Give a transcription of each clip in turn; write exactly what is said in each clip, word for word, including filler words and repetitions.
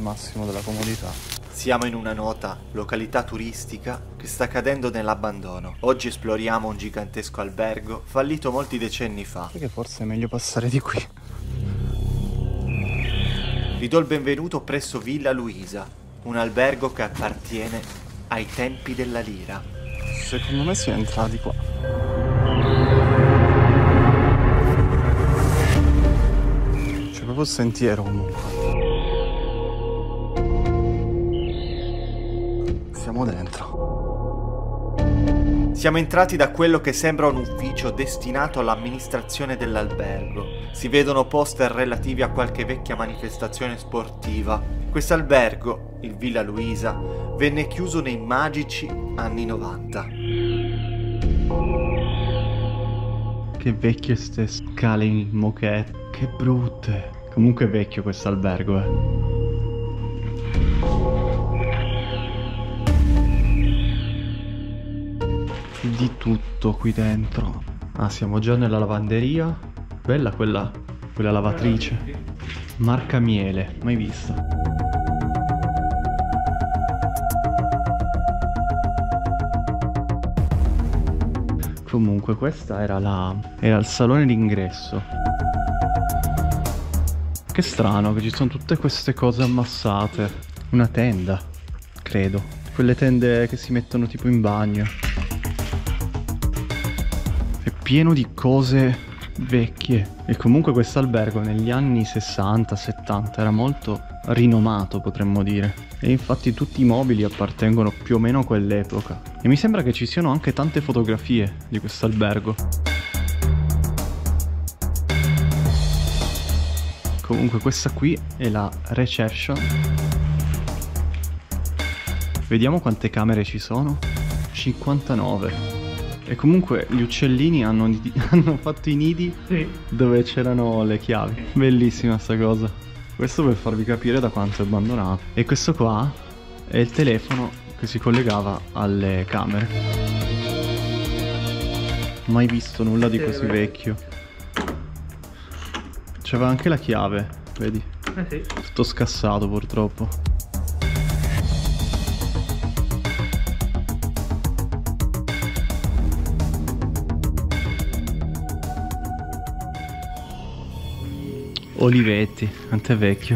massimo della comodità. Siamo in una nota località turistica che sta cadendo nell'abbandono. Oggi esploriamo un gigantesco albergo fallito molti decenni fa. Perché forse è meglio passare di qui. Vi do il benvenuto presso Villa Luisa, un albergo che appartiene ai tempi della lira. Secondo me si entra di qua. C'è proprio il sentiero comunque. Siamo dentro. Siamo entrati da quello che sembra un ufficio destinato all'amministrazione dell'albergo. Si vedono poster relativi a qualche vecchia manifestazione sportiva. Quest'albergo, il Villa Luisa, venne chiuso nei magici anni novanta. Che vecchie ste scale in moquette. Che brutte. Comunque è vecchio quest'albergo, eh. Di tutto qui dentro. Ah, siamo già nella lavanderia. Bella quella, quella lavatrice. Marca Miele, mai vista. Comunque questa era la... era il salone d'ingresso. Che strano che ci sono tutte queste cose ammassate. Una tenda, credo. Quelle tende che si mettono tipo in bagno. È pieno di cose vecchie. E comunque questo albergo negli anni sessanta settanta era molto rinomato, potremmo dire. E infatti tutti i mobili appartengono più o meno a quell'epoca. E mi sembra che ci siano anche tante fotografie di questo albergo. Comunque questa qui è la reception. Vediamo quante camere ci sono. cinquantanove. E comunque gli uccellini hanno, hanno fatto i nidi, sì, dove c'erano le chiavi. Bellissima sta cosa. Questo per farvi capire da quanto è abbandonato. E questo qua è il telefono che si collegava alle camere. Mai visto nulla di così vecchio. C'aveva anche la chiave, vedi? Eh sì. Tutto scassato purtroppo. Olivetti, quanto è vecchio.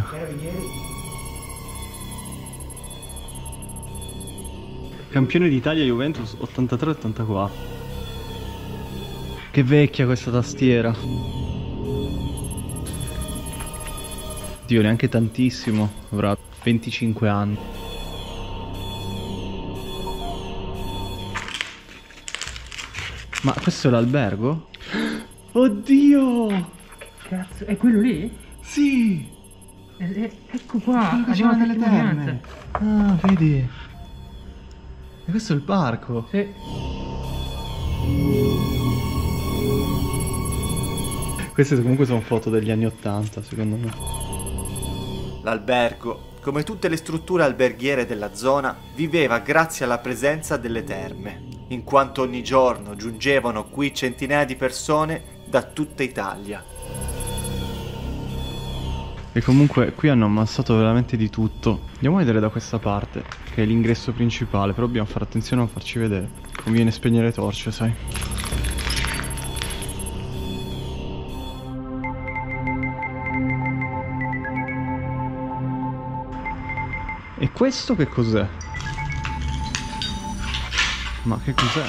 Campione d'Italia Juventus ottantatré ottantaquattro. Che vecchia questa tastiera. Dio, neanche tantissimo, avrà venticinque anni. Ma questo è l'albergo? Oddio! Cazzo, è quello lì? Sì! E, e, ecco qua, quello che c'era nelle terme. Ah, vedi? E questo è il parco? Sì. Queste comunque sono foto degli anni ottanta, secondo me. L'albergo, come tutte le strutture alberghiere della zona, viveva grazie alla presenza delle terme, in quanto ogni giorno giungevano qui centinaia di persone da tutta Italia. E comunque qui hanno ammassato veramente di tutto. Andiamo a vedere da questa parte, che è l'ingresso principale, però dobbiamo fare attenzione a non farci vedere. Conviene spegnere torce, sai. E questo che cos'è? Ma che cos'è?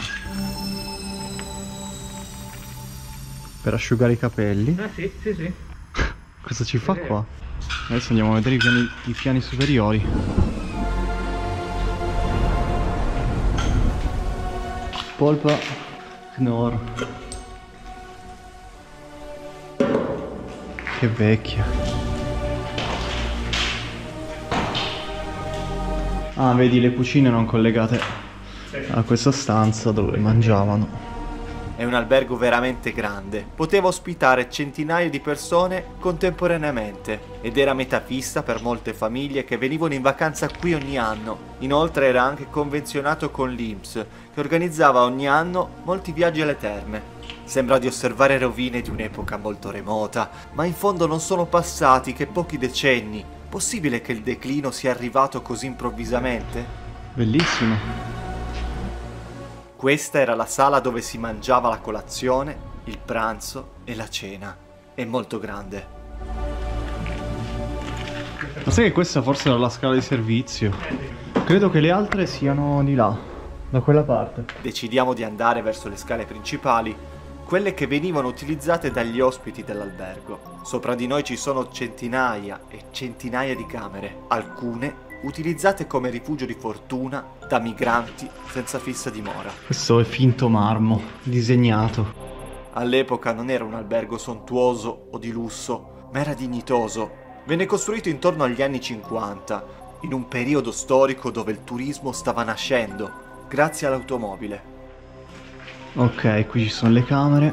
Per asciugare i capelli? Ah sì, sì, sì. Cosa ci fa qua? Adesso andiamo a vedere i piani, i piani superiori. Polpa Knorr. Che vecchia. Ah, vedi le cucine non collegate a questa stanza dove mangiavano. È un albergo veramente grande, poteva ospitare centinaia di persone contemporaneamente ed era metafissa per molte famiglie che venivano in vacanza qui ogni anno. Inoltre era anche convenzionato con l'I N P S, che organizzava ogni anno molti viaggi alle terme. Sembra di osservare rovine di un'epoca molto remota, ma in fondo non sono passati che pochi decenni Possibile che il declino sia arrivato così improvvisamente? Bellissimo. Questa era la sala dove si mangiava la colazione, il pranzo e la cena. È molto grande. Ma sai che questa forse era la scala di servizio? Credo che le altre siano di là, da quella parte. Decidiamo di andare verso le scale principali, quelle che venivano utilizzate dagli ospiti dell'albergo. Sopra di noi ci sono centinaia e centinaia di camere, alcune utilizzate come rifugio di fortuna da migranti senza fissa dimora. Questo è finto marmo, disegnato. All'epoca non era un albergo sontuoso o di lusso, ma era dignitoso. Venne costruito intorno agli anni cinquanta, in un periodo storico dove il turismo stava nascendo, grazie all'automobile. Ok, qui ci sono le camere.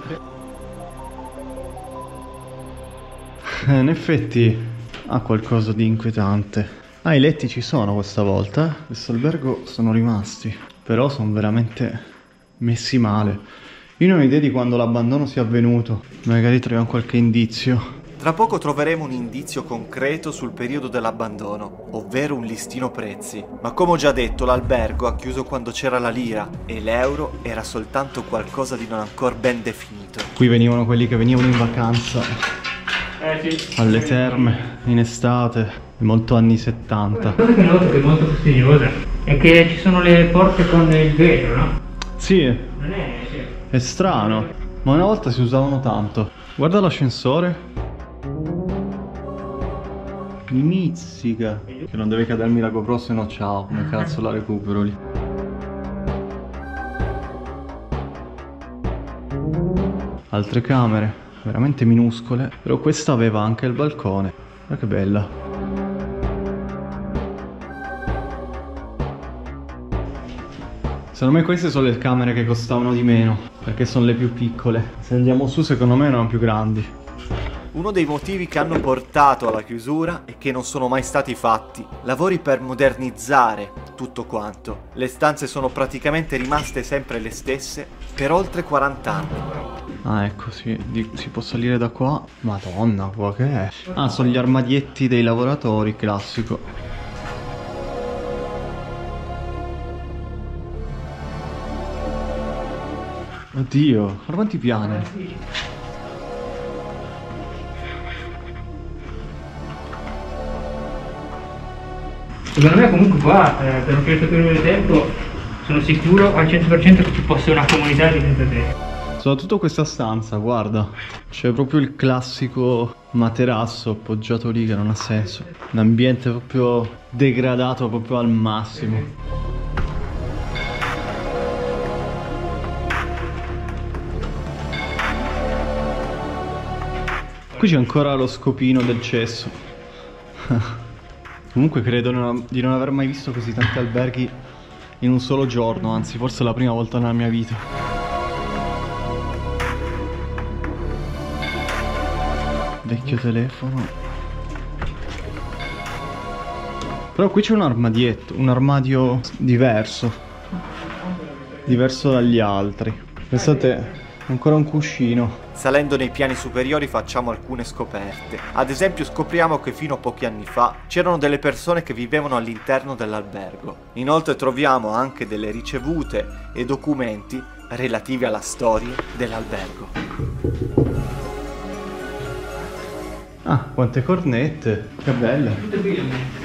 In effetti ha qualcosa di inquietante. Ah, i letti ci sono questa volta. Questo albergo sono rimasti, però sono veramente messi male. Io non ho idea di quando l'abbandono sia avvenuto. Magari troviamo qualche indizio. Tra poco troveremo un indizio concreto sul periodo dell'abbandono, ovvero un listino prezzi. Ma come ho già detto, l'albergo ha chiuso quando c'era la lira e l'euro era soltanto qualcosa di non ancora ben definito. Qui venivano quelli che venivano in vacanza Eh sì. alle terme, in estate, molto anni settanta. La cosa che noto che è molto fastidiosa è che ci sono le porte con il vetro, no? Sì, Non è... Sì. è strano, ma una volta si usavano tanto. Guarda l'ascensore. Mi mizzica. Che non deve cadermi la GoPro, se no ciao, come cazzo la recupero lì. Altre camere, veramente minuscole. Però questa aveva anche il balcone. Ma che bella. Secondo me queste sono le camere che costavano di meno, perché sono le più piccole. Se andiamo su, secondo me erano più grandi. Uno dei motivi che hanno portato alla chiusura e che non sono mai stati fatti, lavori per modernizzare tutto quanto. Le stanze sono praticamente rimaste sempre le stesse per oltre quaranta anni. Ah, ecco, sì, di- si può salire da qua. Madonna, qua che è? Ah, sono gli armadietti dei lavoratori, classico. Oddio, guarda quanti piani. Secondo me comunque qua, eh, per un certo periodo di tempo, sono sicuro al cento per cento che ci fosse una comunità di senza tetto. Soprattutto questa stanza, guarda. C'è proprio il classico materasso appoggiato lì che non ha senso. Un ambiente proprio degradato proprio al massimo. Qui c'è ancora lo scopino del cesso. Comunque credo non- di non aver mai visto così tanti alberghi in un solo giorno, anzi forse è la prima volta nella mia vita. Vecchio telefono. Però qui c'è un armadietto, un armadio diverso. Diverso dagli altri. Pensate, ancora un cuscino. Salendo nei piani superiori facciamo alcune scoperte. Ad esempio scopriamo che fino a pochi anni fa c'erano delle persone che vivevano all'interno dell'albergo. Inoltre troviamo anche delle ricevute e documenti relativi alla storia dell'albergo. Ah, quante cornette, che belle. Tutto qui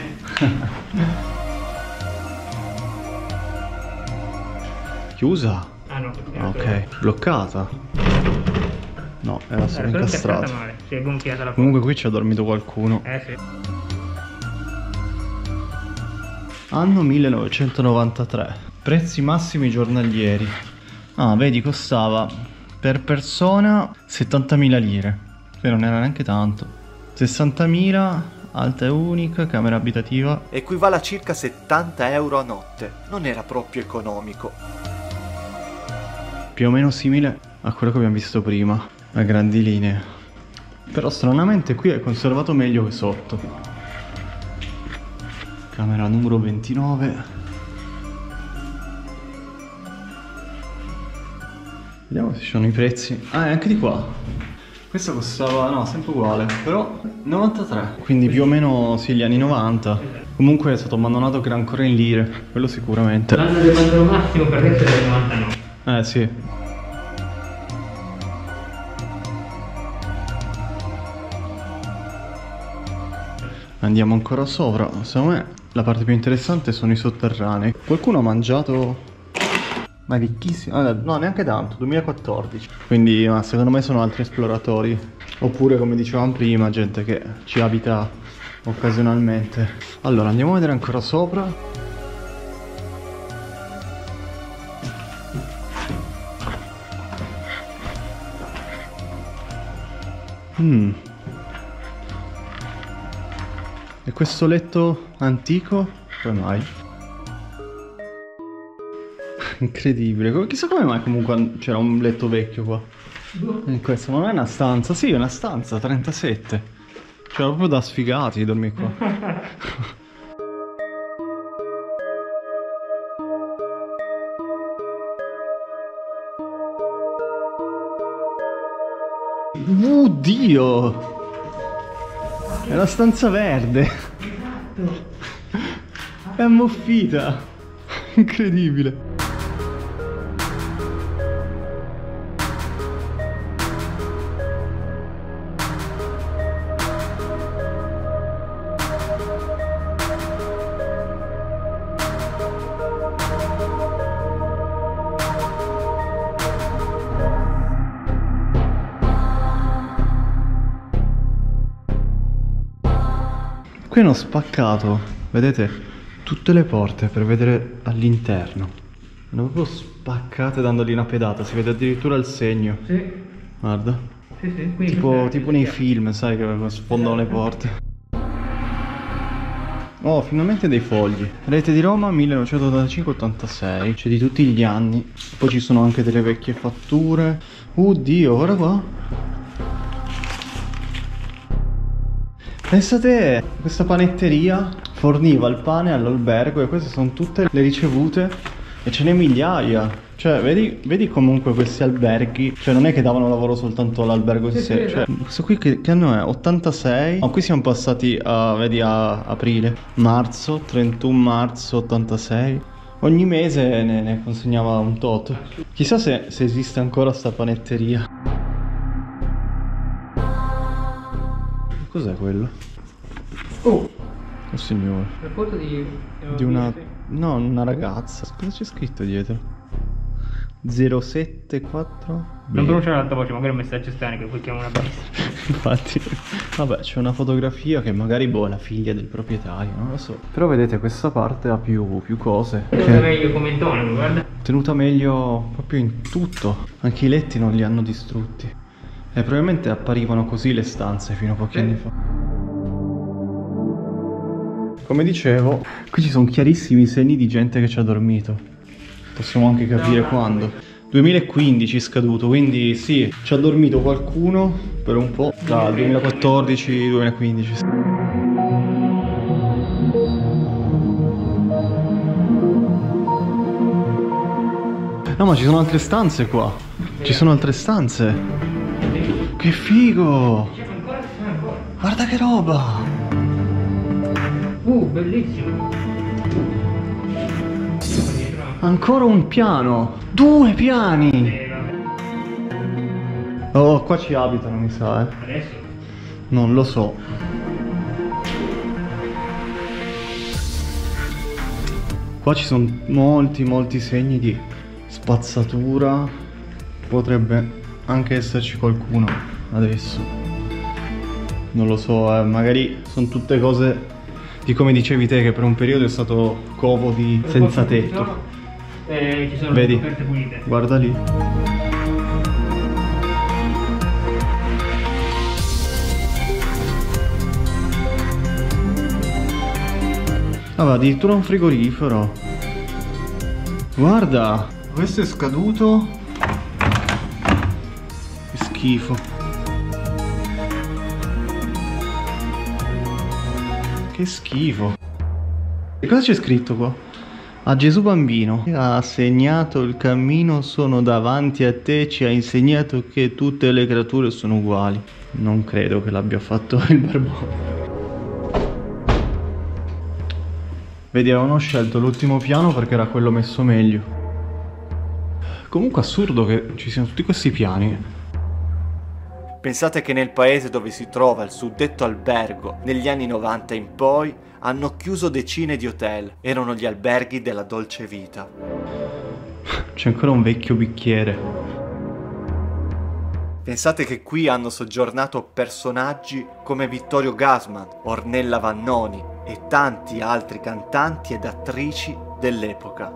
Chiusa? Ah no, Ah, ok, bloccata. No, era solo incastrata. male, si è gonfiata la porta. Comunque qui ci ha dormito qualcuno. Eh sì. Anno millenovecentonovantatré. Prezzi massimi giornalieri. Ah, vedi, costava per persona settantamila lire. Che non era neanche tanto. sessantamila, alta e unica, camera abitativa. Equivale a circa settanta euro a notte. Non era proprio economico. Più o meno simile a quello che abbiamo visto prima, a grandi linee. Però stranamente qui è conservato meglio che sotto. Camera numero ventinove. Vediamo se ci sono i prezzi. Ah, e anche di qua. Questo costava, no, sempre uguale, però novantatré. Quindi più o meno sì, gli anni novanta. Comunque è stato abbandonato che era ancora in lire, quello sicuramente. L'anno del bandolo massimo per adesso è del novantanove. Eh sì. Andiamo ancora sopra. Secondo me la parte più interessante sono i sotterranei. Qualcuno ha mangiato... Ma è ricchissimo. Ah, no, neanche tanto, duemilaquattordici. Quindi ma secondo me sono altri esploratori. Oppure, come dicevamo prima, gente che ci abita occasionalmente. Allora, andiamo a vedere ancora sopra. Mm. E questo letto antico? Come mai? Incredibile. Chissà come mai comunque c'era un letto vecchio qua. E questo non è una stanza. Sì, è una stanza, trentasette. Cioè proprio da sfigati dormire qua. Uh, Dio! È una stanza verde. È ammuffita. Incredibile. Qui hanno spaccato, vedete, tutte le porte per vedere all'interno. Hanno proprio spaccate dandogli una pedata, si vede addirittura il segno. Sì. Guarda. Sì, sì. Tipo, tipo nei film, sai, che sfondano le porte. Oh, finalmente dei fogli. Rete di Roma millenovecentottantacinque ottantasei. C'è di tutti gli anni. Poi ci sono anche delle vecchie fatture. Oddio, guarda qua. Pensate, questa panetteria forniva il pane all'albergo e queste sono tutte le ricevute e ce n'è migliaia. Cioè, vedi, vedi comunque questi alberghi, cioè non è che davano lavoro soltanto all'albergo in sé. Cioè, questo qui che, che anno è? ottantasei? Ma qui siamo passati a, vedi, a aprile, marzo, trentuno marzo ottantasei. Ogni mese ne, ne consegnava un tot. Chissà se, se esiste ancora sta panetteria. Cos'è quello? Oh! Oh signore. La foto di... Di una... No, una ragazza. Cosa c'è scritto dietro? zero sette quattro? Non pronunciare l'alta voce, magari un messaggio strano che poi chiamo una bestia. Infatti. Vabbè, c'è una fotografia che magari, boh, è la figlia del proprietario, non lo so. Però vedete, questa parte ha più, più cose. Tenuta che... meglio come intonaco, guarda. Tenuta meglio proprio in tutto. Anche i letti non li hanno distrutti. E probabilmente apparivano così le stanze fino a pochi eh. anni fa. Come dicevo, qui ci sono chiarissimi segni di gente che ci ha dormito. Possiamo anche capire no, quando. duemilaquindici scaduto, quindi sì, ci ha dormito qualcuno per un po'. Tra duemilaquattordici e duemilaquindici. No, ma ci sono altre stanze qua. Ci sono altre stanze. Che figo! Guarda che roba! Uh, bellissimo! Ancora un piano! Due piani! Oh, qua ci abitano, mi sa, eh. Adesso? Non lo so. Qua ci sono molti, molti segni di spazzatura. Potrebbe anche esserci qualcuno adesso. Non lo so, eh, magari sono tutte cose di come dicevi te, che per un periodo è stato covo di senza tetto. Eh, ci sono vedi, coperte pulite. Guarda lì. Ah, addirittura un frigorifero. Guarda, questo è scaduto. Che schifo. Che schifo. E cosa c'è scritto qua? A Gesù bambino, ha segnato il cammino, sono davanti a te, ci ha insegnato che tutte le creature sono uguali. Non credo che l'abbia fatto il barbone. Vedi, avevano scelto l'ultimo piano perché era quello messo meglio. Comunque assurdo che ci siano tutti questi piani. Pensate che nel paese dove si trova il suddetto albergo, negli anni novanta in poi, hanno chiuso decine di hotel. Erano gli alberghi della dolce vita. C'è ancora un vecchio bicchiere. Pensate che qui hanno soggiornato personaggi come Vittorio Gassman, Ornella Vannoni e tanti altri cantanti ed attrici dell'epoca.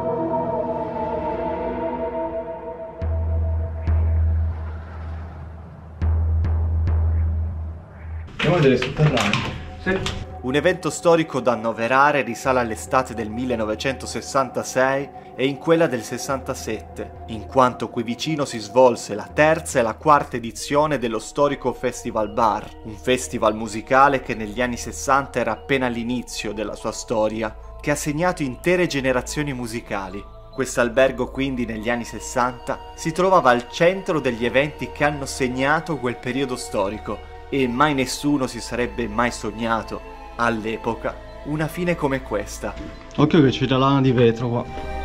Andiamo a vedere il sotterraneo. Sì. Un evento storico da annoverare risale all'estate del millenovecentosessantasei e in quella del sessantasette, in quanto qui vicino si svolse la terza e la quarta edizione dello storico Festival Bar, un festival musicale che negli anni sessanta era appena all'inizio della sua storia, che ha segnato intere generazioni musicali. Quest'albergo quindi negli anni sessanta si trovava al centro degli eventi che hanno segnato quel periodo storico e mai nessuno si sarebbe mai sognato all'epoca una fine come questa. Occhio che c'è la lana di vetro qua.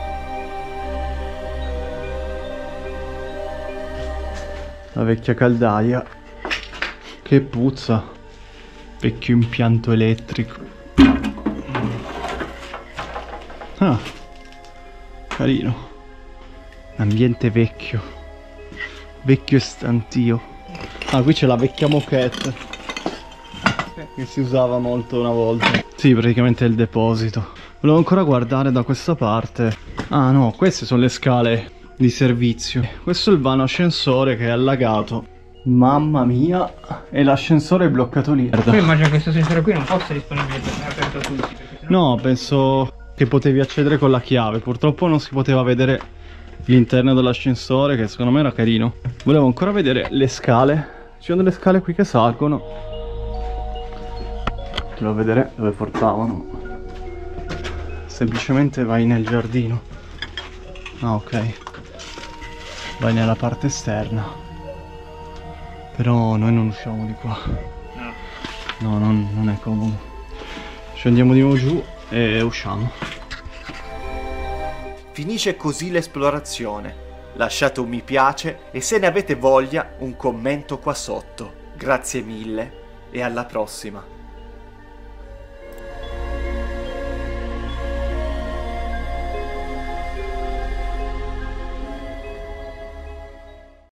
La vecchia caldaia. Che puzza. Vecchio impianto elettrico. Ah, carino. Ambiente vecchio. Vecchio e stantio. Ah, qui c'è la vecchia moquette che si usava molto una volta. Sì, praticamente è il deposito. Volevo ancora guardare da questa parte. Ah no, queste sono le scale di servizio. Questo è il vano ascensore che è allagato. Mamma mia. E l'ascensore è bloccato lì. Poi immagino che questo ascensore qui non fosse disponibile per essere aperto a tutti. Sennò... No, penso che potevi accedere con la chiave. Purtroppo non si poteva vedere l'interno dell'ascensore, che secondo me era carino. Volevo ancora vedere le scale. Ci sono delle scale qui che salgono. Volevo vedere dove portavano. Semplicemente vai nel giardino. Ah, ok. Vai nella parte esterna. Però noi non usciamo di qua. No. No, non, non è comodo. Scendiamo di nuovo giù e usciamo. Finisce così l'esplorazione. Lasciate un mi piace e se ne avete voglia un commento qua sotto. Grazie mille e alla prossima.